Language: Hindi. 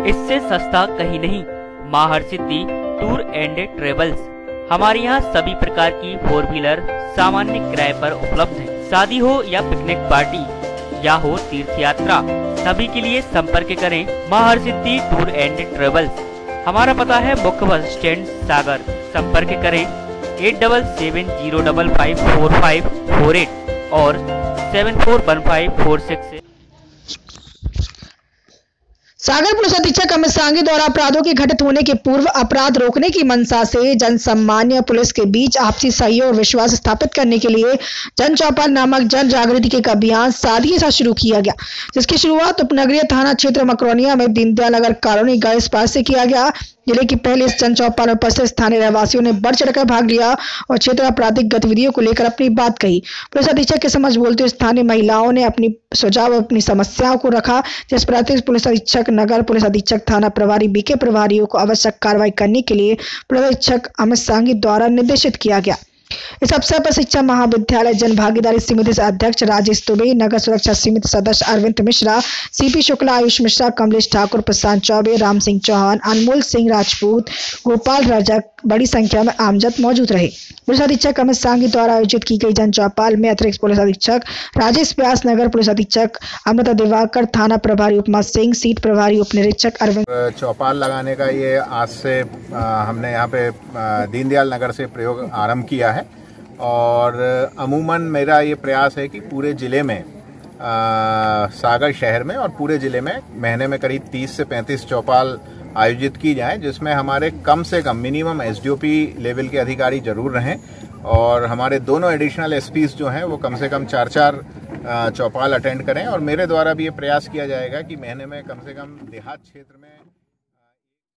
इससे सस्ता कहीं नहीं। माँ हरसिद्धि टूर एंड ट्रेवल्स। हमारे यहाँ सभी प्रकार की 4 व्हीलर सामान्य किराए पर उपलब्ध है। शादी हो या पिकनिक पार्टी या हो तीर्थ यात्रा, सभी के लिए संपर्क करें माँ हरसिद्धि टूर एंड ट्रेवल्स। हमारा पता है मुख्य बस स्टैंड सागर। संपर्क करें 8770554548 और 741546। सागर पुलिस अधीक्षक अमित सांघी द्वारा अपराधों के घटित होने के पूर्व अपराध रोकने की मंशा से जनसामान्य पुलिस के बीच आपसी सहयोग और विश्वास स्थापित करने के लिए जन चौपाल नामक जन जागृति के अभियान सादगी के साथ शुरू किया गया, जिसकी शुरुआत उपनगरीय थाना क्षेत्र मकरोनिया में दीनदयाल नगर कॉलोनी गर्ल्स पास से किया गया। जिले की पहले इस जन चौपाल में उपस्थित स्थानीय रहवासियों ने बढ़ चढ़कर भाग लिया और क्षेत्र आपराधिक गतिविधियों को लेकर अपनी बात कही। पुलिस अधीक्षक के समक्ष बोलते हुए स्थानीय महिलाओं ने अपनी सुझाव और अपनी समस्याओं को रखा, जिस पर अतिरिक्त पुलिस अधीक्षक नगर, पुलिस अधीक्षक थाना प्रभारी बीके प्रभारियों को आवश्यक कार्रवाई करने के लिए पुलिस अधीक्षक अमित सांघी द्वारा निर्देशित किया गया। इस अवसर पर शिक्षा महाविद्यालय जन भागीदारी समिति से अध्यक्ष राजेश दुबे, नगर सुरक्षा समिति सदस्य अरविंद मिश्रा, सीपी शुक्ला, आयुष मिश्रा, कमलेश ठाकुर, प्रशांत चौबे, राम सिंह चौहान, अनमोल सिंह राजपूत, गोपाल रजक बड़ी संख्या में आमजन मौजूद रहे। पुलिस अधीक्षक अमित सांघी द्वारा आयोजित की गई जन चौपाल में अतिरिक्त पुलिस अधीक्षक राजेश व्यास, नगर पुलिस अधीक्षक अमृता दिवाकर, थाना प्रभारी उपमा सिंह, सीट प्रभारी उप निरीक्षक अरविंद। चौपाल लगाने का ये आज से हमने यहाँ पे दीनदयाल नगर से प्रयोग आरंभ किया है और अमूमन मेरा ये प्रयास है कि पूरे जिले में सागर शहर में और पूरे जिले में महीने में करीब 30 से 35 चौपाल आयोजित की जाए, जिसमें हमारे कम से कम मिनिमम एसडीओपी लेवल के अधिकारी जरूर रहें और हमारे दोनों एडिशनल एसपीज जो हैं वो कम से कम 4-4 चौपाल अटेंड करें। और मेरे द्वारा भी ये प्रयास किया जाएगा कि महीने में कम से कम देहात क्षेत्र में